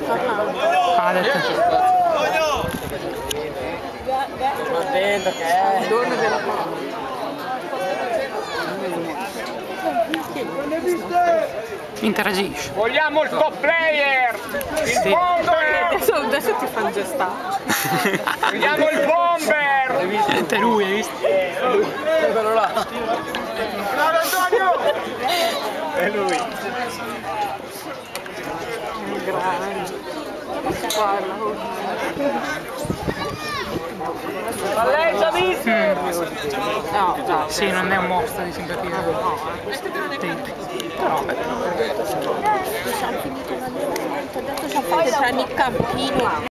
Ha detto. Attento che è il dono della palla. Interagisce. Vogliamo il top player! Il bomber! Adesso ti fanno gestare. Vogliamo il bomber! Niente lui, hai visto? Quello là! Bravo Antonio! È lui! Grande. Palleggia visto! No, già. Sì, non è un mostro di simpatia. Però beh. Ci hanno finito l'allenamento, adesso ci hanno fatto tranne il campino.